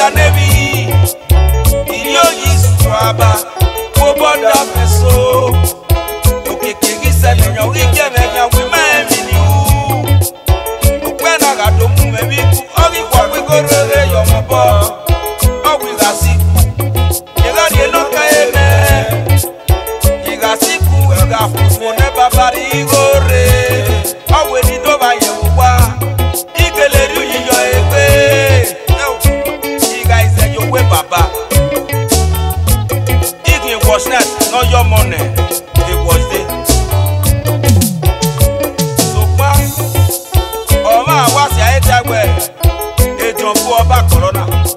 ya nebi iyo yiswaba oboda peso okekegi senyo igeme nya we memi u okwena ga do mu mebi ku ori kwa we gorere yo mobo o we ga si yega die no ka eme yega si ku ga fu ne babari gore o we di do ba ye wa igeleru yiyo egbe yiga ise yo we baba igin was not your money it was there so pa o ma wa si aye tagbe ejon fu obakpolor na